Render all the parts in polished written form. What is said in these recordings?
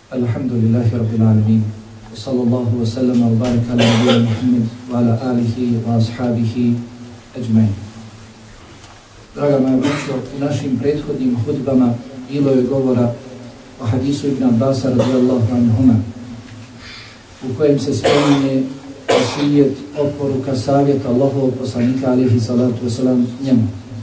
Alhamdulillahi Rabbil Alamin. Sallallahu wa sallam wa baraka ala nabiyina Muhammad wa ala alihi wa ashabihi ajmain. Draga moja braćo, u našim prethodnim hudbama bilo je govora o hadisu Ibn Abbasa radijallahu anhuma, u kojem se spominje vasijet, oporuka, savjet Allahovog poslanika alejhi salatu vesselam njemu.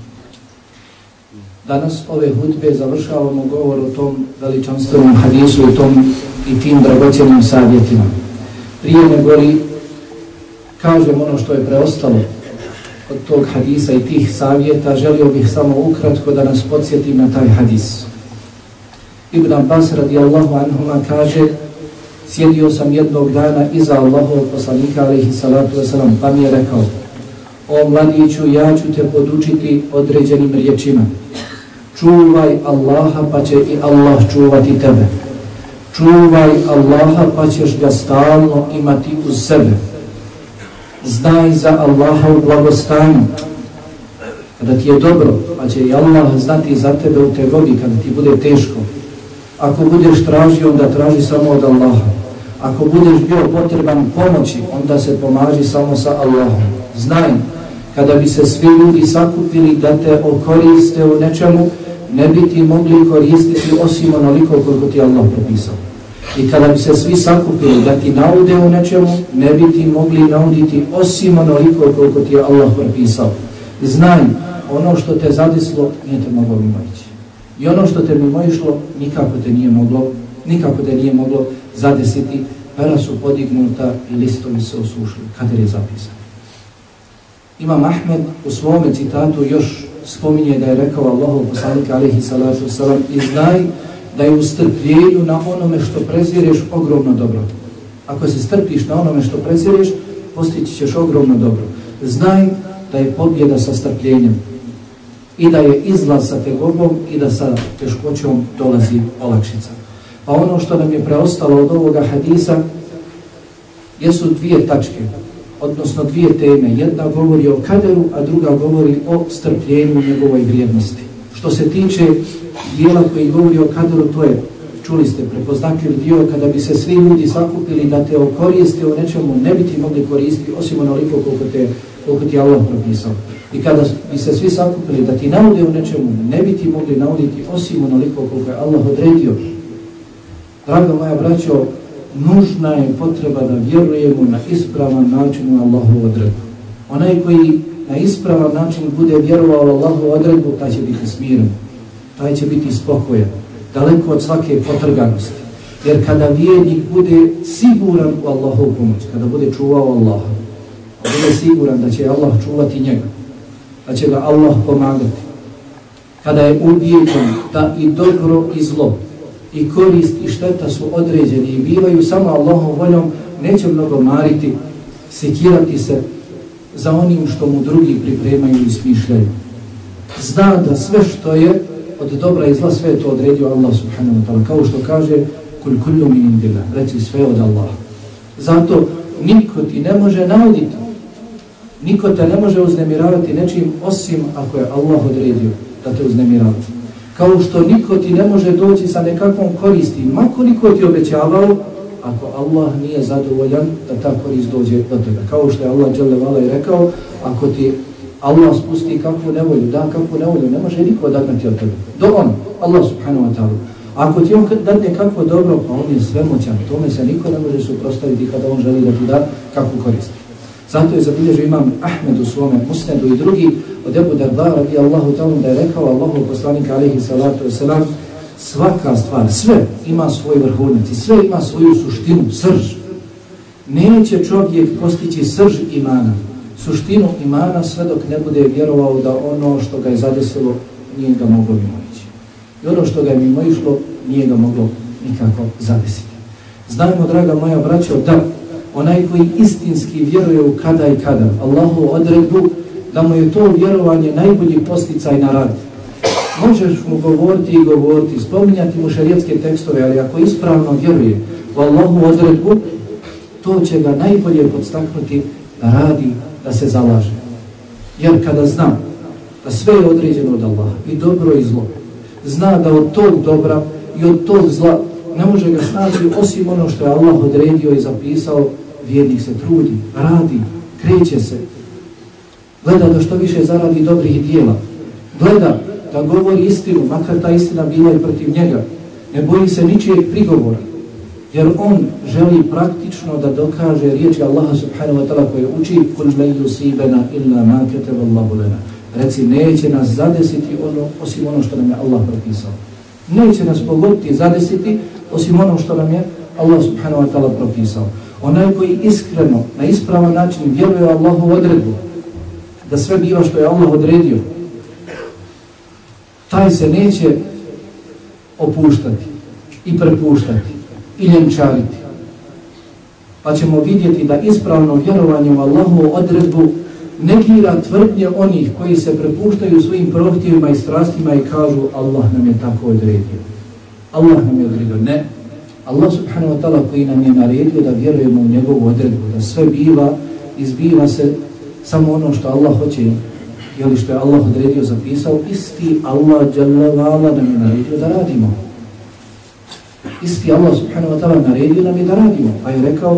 Danas ove hudbe završavamo govor o tom veličanstvenom hadisu i tim dragocjenim savjetima. Prije nego li kažem ono što je preostalo od tog hadisa i tih savjeta, želio bih samo ukratko da nas podsjetim na taj hadis. Ibn Abbas radijallahu anhuma kaže: sjedio sam jednog dana iza Allahovog poslanika alejhi salatu vesselam, pa mi je rekao: o mladiću, ja ću te podučiti određenim riječima. Čuvaj Allaha, pa će i Allah čuvati tebe. Čuvaj Allaha, pa ćeš ga stalno imati uz sebe. Znaj za Allaha u blagostanju, kada ti je dobro, pa će i Allah znati za tebe u tegobi, kada ti bude teško. Ako budeš tražio, onda traži samo od Allaha. Ako budeš bio potreban pomoći, onda se pomaži samo sa Allahom. Znaj, kada bi se svi ljudi sakupili da te okoriste u nečemu, ne bi ti mogli koristiti osim onoliko koliko ti Allah propisao. I kada bi se svi sakupili da ti naude u nečemu, ne bi ti mogli nauditi osim onoliko koliko ti je Allah propisao. Znaj, ono što te zadeslo nije te moglo mimoići. I ono što te mimoišlo nikako te nije moglo zadesiti. Pera su podignuta i listovi se osušili. Kader je zapisan. Imam Ahmed u svome citatu još spominje da je rekao Allahov poslanik alejhi salatu vesselam: i znaj da je u strpljenju na onome što prezireš ogromno dobro. Ako se strpiš na onome što prezireš, postići ćeš ogromno dobro. Znaj da je pobjeda sa strpljenjem i da je izlaz sa tegobom i da sa teškoćom dolazi olakšica. Pa ono što nam je preostalo od ovoga hadisa jesu dvije tačke, odnosno dvije teme. Jedna govori o kaderu, a druga govori o strpljenju njegovoj vrijednosti. Što se tiče dijela koji govori o kaderu, to je, čuli ste, prepoznatljiv dio. Kada bi se svi ljudi sakupili da te okoriste u nečemu, ne bi ti mogli koristiti osim onoliko koliko ti Allah propisao. I kada bi se svi sakupili da ti naude u nečemu, ne bi ti mogli nauditi osim onoliko koliko je Allah odredio. Draga moja braćo, nužna je potreba da vjerujemo na ispravan način u Allahovu odredbu. Onaj koji na ispravan način bude vjerovao u Allahovu odredbu, taj će biti smiren, taj će biti spokojan, daleko od svake potrganosti. Jer kada vjernik bude siguran u Allahovu pomoć, kada bude čuvao Allaha, bude siguran da će Allah čuvati njega, da će ga Allah pomagati, kada je ubijeđen da i dobro i zlo, i korist i šteta su određeni i bivaju samo Allahom voljom, neće mnogo mariti, sekirati se za onim što mu drugi pripremaju i smišljaju. Zna da sve što je od dobra i zla, sve je to odredio Allah subhanahu wa ta'ala. Kao što kaže: kul kullu min indillah, reci sve od Allaha. Zato niko ti ne može nauditi, niko te ne može uznemiravati nečim osim ako je Allah odredio da te uznemirava. Kao što niko ti ne može doći sa nekakvom koristi, makoliko ti obećavao, ako Allah nije zadovoljan da ta korist dođe do tebe. Kao što je Allah dželle vala i rekao: ako ti Allah spusti kakvu nevolju, da kakvu nevolju, ne može niko odagnati od tebe. Do on, Allah subhanahu wa ta'ala. Ako ti on dadne kakvo dobro, pa on je svemoćan, tome se niko ne može suprotstaviti kada on želi da ti da kakvu korist. Zato je zabilježio imam Ahmed u svome musnedu i drugi od Ebu Darda radijallahu ta'ala da je rekao Allahov poslanik alejhi salatu vesselam: svaka stvar, sve ima svoj vrhunac i sve ima svoju suštinu, srž. Neće čovjek postići srž imana, suštinu imana, sve dok ne bude vjerovao da ono što ga je zadesilo nije ga moglo mimoići. I ono što ga je mimoišlo nije ga moglo nikako zadesiti. Znajmo, draga moja braćo, da onaj koji istinski vjeruje u kada i kada Allahovu odredbu, da mu je to vjerovanje najbolji posticaj na rad. Možeš mu govoriti i govoriti, spominjati mu šerijatske tekstove, ali ako ispravno vjeruje u Allahovu odredbu, to će ga najbolje podstaknuti da radi, da se zalaže. Jer kada zna da sve je određeno od Allaha, i dobro i zlo, zna da od tog dobra i od tog zla ne može ga snaći osim ono što je Allah odredio i zapisao. Vjernik se trudi, radi, kreće se, gleda da što više zaradi dobrih dijela, gleda da govori istinu, makar ta istina bila i protiv njega, ne boji se ničijeg prigovora, jer on želi praktično da dokaže riječi Allaha subhanahu wa ta'ala koje uči kul men yusibana illa ma kataba Allahu lana. Reci, neće nas zadesiti osim ono što nam je Allah propisao. Neće nas pogoditi, zadesiti osim ono što nam je Allah subhanahu wa ta'ala propisao. Onaj koji iskreno, na ispravan način vjeruje Allahu odredbu, da sve biva što je Allah odredio, taj se neće opuštati i prepuštati i ljenčariti. Pa ćemo vidjeti da ispravno vjerovanje u Allahovu odredbu negira tvrdnje onih koji se prepuštaju svojim prohtjevima i strastima i kažu Allah nam je tako odredio. Allah nam je odredio. Ne. Allah subhanahu wa ta'ala koji nam je naredio da vjerujemo u njegovu odredbu, da sve biva, izbiva se samo ono što Allah hoće, ili što je Allah odredio, zapisao, isti Allah jalla wa'ala nam je naredio da radimo. Isti Allah subhanahu wa ta'ala naredio nam je da radimo. Pa je rekao,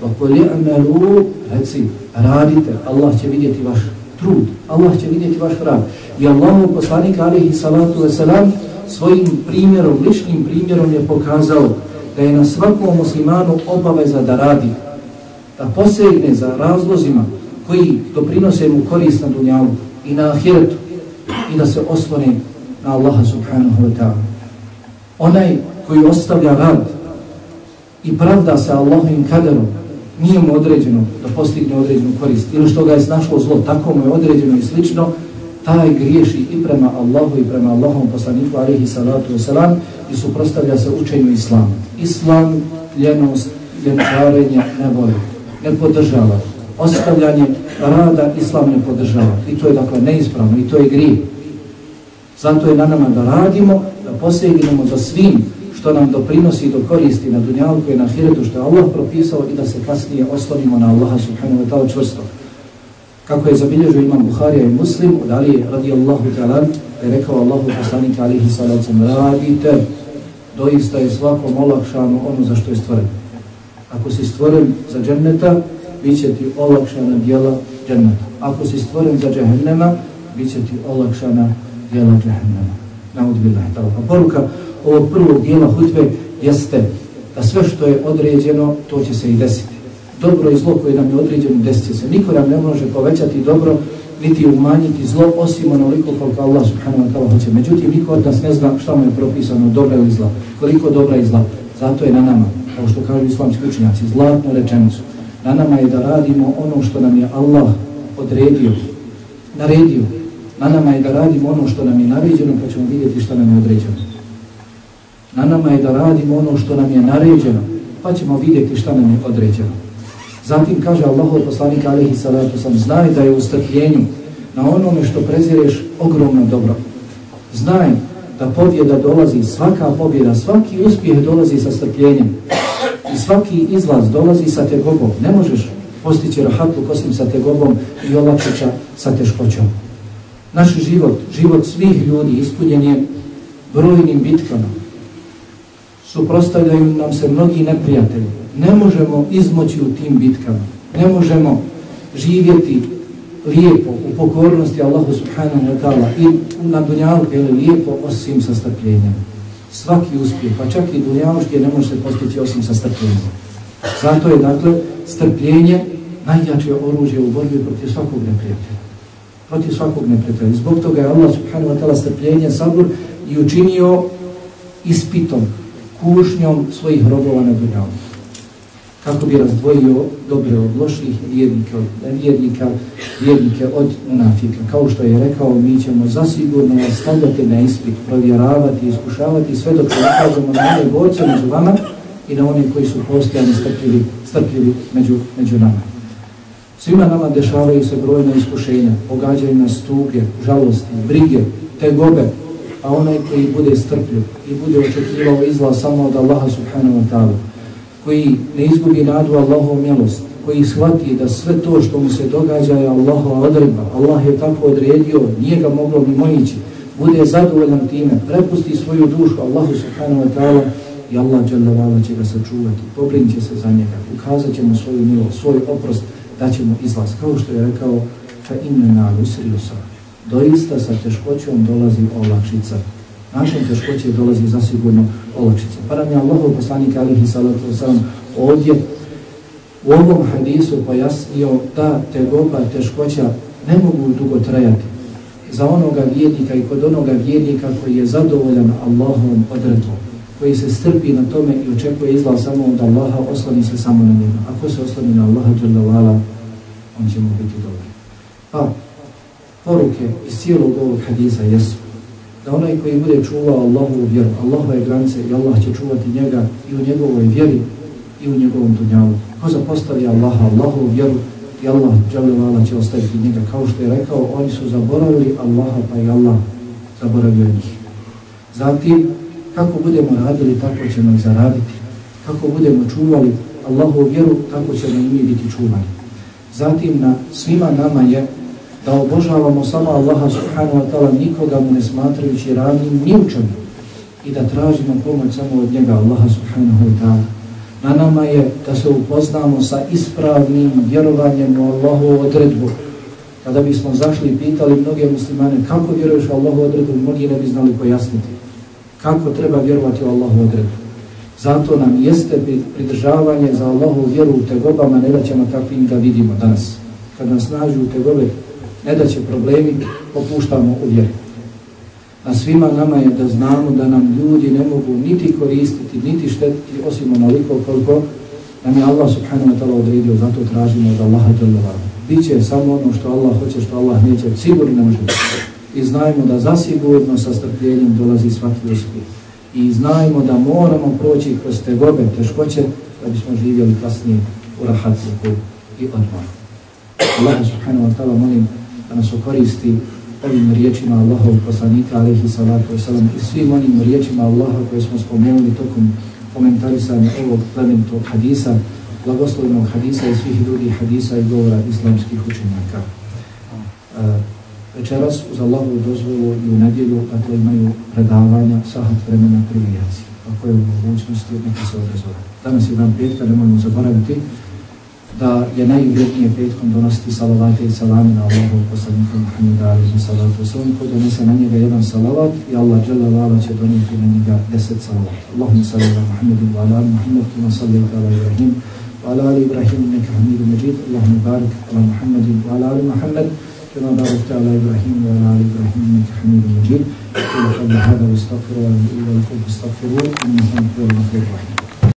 reci, radite, Allah će vidjeti vaš trud, Allah će vidjeti vaš rad. I Allahov poslanik alejhi salatu vesselam svojim primjerom, ličnim primjerom je pokazao da je na svakom muslimanu obaveza da radi, da posegne za razlozima koji doprinose mu korist na dunjalu i na ahiretu i da se oslone na Allaha subhanahu wa ta'ala. Onaj koji ostavlja rad i pravda se Allahovim kaderom, nije mu određeno da postigne određenu korist ili što ga je snašlo zlo, tako mu je određeno i slično, taj griješi i prema Allahu i prema Allahovom poslaniku alejhi salatu vesselam i suprotstavlja se učenju Islama. Islam ljenost, ljenčarenje ne voli, ne podržava. Ostavljanje rada Islam ne podržava. I to je dakle neispravno i to je grijeh. Zato je na nama da radimo, da posegnemo za svim što nam doprinosi do koristi na dunjalku i na ahiretu što je Allah propisao i da se kasnije oslonimo na Allaha subhanahu wa ta'ala čvrsto. Kako je zabilježio imam Buharija i Muslim, od Ali radijallahu ta'ala, je rekao Allahu poslanik alejhi salatu vesselam, radite, doista je svakom olakšano ono za što je stvoren. Ako si stvoren za dženneta, bit će ti olakšana djela dženneta. Ako si stvoren za džehennema, bit će ti olakšana djela džehennema. Naudbillahi ta'ala. Pa poruka ovog prvog dijela hutbe jeste da sve što je određeno, to će se i desiti. Dobro i zlo koje nam je određeno, desit će se. Niko nam ne može povećati dobro, niti umanjiti zlo, osim onoliko koliko Allah subhanahu wa ta'ala hoće. Međutim, niko od nas ne zna šta mu je propisano, dobra ili zla. Koliko dobra i zla. Zato je na nama, kao što kažu islamski učenjaci, zlatnu rečenicu. Na nama je da radimo ono što nam je Allah odredio, naredio. Na nama je da radimo ono što nam je naređeno, pa ćemo vidjeti šta nam je određeno. Na nama je da radimo ono što nam je naređeno, pa ćemo vidjeti šta nam je određeno. Zatim kaže Allahov poslanik alejhi salatu vesselam, znaj da je u strpljenju na onome što prezireš ogromno dobro. Znaj da pobjeda dolazi, svaka pobjeda, svaki uspjeh dolazi sa strpljenjem i svaki izlaz dolazi sa tegobom. Ne možeš postići rahatluk osim sa tegobom i olakšića sa teškoćom. Naš život svih ljudi ispunjen je brojnim bitkama. Suprotstavljaju nam se mnogi neprijatelji. Ne možemo izmoći u tim bitkama. Ne možemo živjeti lijepo u pokornosti Allahu subhanahu wa ta'ala i na dunjalku je lijepo osim sa strpljenjem. Svaki uspjeh, pa čak i dunjaluški ne može se postići osim sa strpljenjem. Zato je dakle strpljenje najjače oružje u borbi protiv svakog neprijatelja. Protiv svakog neprijatelja. Zbog toga je Allah subhanahu wa ta'ala strpljenje, sabur i učinio ispitom, kušnjom svojih robova na dunjalu. Kako bi razdvojio dobre od loših, vjernike od nevjernika, vjernike od munafika. Kao što je rekao, mi ćemo zasigurno stavljati na ispit, provjeravati, iskušavati sve dok se ukazamo na one borce među vama i na one koji su postojani strpljivi među nama. Svima nama dešavaju se brojna iskušenja, pogađaju nas tuge, žalosti, brige, tegobe, a onaj koji bude strpljiv i bude očekivao izlaz samo od Allaha subhanahu wa ta'ala, koji ne izgubi nadu Allahovu milost, koji shvati da sve to što mu se događa je Allahova odredba, Allah je tako odredio, nije ga moglo mimoići, bude zadovoljan time, prepusti svoju dušu Allahu subhanahu wa ta'ala i Allah dželle će ga sačuvati, pobrinit će se za njega, ukazat će mu svoju milost, svoj oprost, daće mu izlaz. Kao što je rekao, fa inna ma'al usri yusra. Doista sa teškoćom dolazi olakšica. Nakon teškoće dolazi zasigurno olakšica. Pa nam je Allahov poslanik alejhi salatu vesselam ovdje u ovom hadisu pojasnio da tegoba, teškoća ne mogu dugo trajati za onoga vjernika i kod onoga vjernika koji je zadovoljan Allahovom odredbom, koji se strpi na tome i očekuje izlaz samo od Allaha, osloni se samo na njega. Ako se osloni na Allaha dželle vala, on će mu biti dobar. Pa poruke iz cijelog ovog hadisa jesu da onaj koji bude čuvao Allahovu vjeru, Allahove granice, i Allah će čuvati njega i u njegovoj vjeri i u njegovom dunjalu. Ko zapostavi Allaha, Allahovu vjeru, i Allah dželle vala će ostaviti njega. Kao što je rekao, oni su zaboravili Allaha, pa i Allah zaboravio njih. Zatim, kako budemo radili, tako ćemo ih zaraditi. Kako budemo čuvali Allahovu vjeru, tako ćemo i mi biti čuvani. Zatim, na svima nama je da obožavamo samo Allaha subhanahu wa ta'ala, nikoga mu ne smatrajući ravnim ni u čemu, i da tražimo pomoć samo od njega, Allaha subhanahu wa ta'ala. Na nama je da se upoznamo sa ispravnim vjerovanjem u Allahovu odredbu. Kada bismo zašli i pitali mnoge muslimane kako vjeruješ u Allahovu odredbu, mnogi ne bi znali pojasniti kako treba vjerovati u Allahovu odredbu. Zato nam jeste pridržavanje za Allahovu vjeru u tegobama, ne da ćemo takvim da vidimo danas. Kad nas nađu u tegobe, ne da će problemi, popuštamo u vjeri. A svima nama je da znamo da nam ljudi ne mogu niti koristiti, niti štetiti, osim onoliko koliko nam je Allah subhanahu wa ta'ala odredio. Zato tražimo od Allaha dželle vala. Biće samo ono što Allah hoće, što Allah neće, sigurno ne može biti. I znajmo da zasigurno sa strpljenjem dolazi svaki uspjeh. I znajmo da moramo proći kroz tegobe, teškoće, da bismo živjeli kasnije u rahatluku i odmoru. Allah subhanahu wa ta'ala molim da nas okoristi ovim riječima Allahovog poslanika alejhi salatu vesselam i svim onim riječima Allaha koje smo spomenuli tokom komentarisanja ovog plemenitog hadisa, blagoslovnog hadisa i svih drugih hadisa i govora islamskih učenjaka. Večeras uz Allahovu dozvolu i u nedjelju, dakle, imaju predavanja sahat vremena privijaci. Ako je u mogućnosti, neka se odazove. Danas je dan petka, nemojmo zaboraviti da je najvrednije petkom donositi salavate i salame na Allahovog poslanika Muhammeda alejhi salatu vesselam. Ko donese na njega jedan salavat, i Allah dželle vala će donijeti na njega 10 salavata. Allahumma salli ala Muhammedin wa ala ali Muhammed kama sallaita ala Ibrahim wa ala ali Ibrahim innaka Hamidum Majid. Allahumma barik ala Muhammedin wa ala ali Muhammed kama barakta ala Ibrahim wa ala ali Ibrahim innaka Hamidum Majid. Qul qawli hadha wa astaghfirullaha li wa lakum fastaghfiruhu innahu huwal ghafurur rahim.